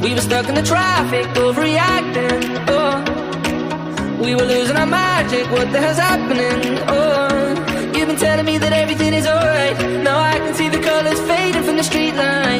We were stuck in the traffic, overreacting, oh. We were losing our magic, what the hell's happening, oh. You've been telling me that everything is alright. Now I can see the colors fading from the street line.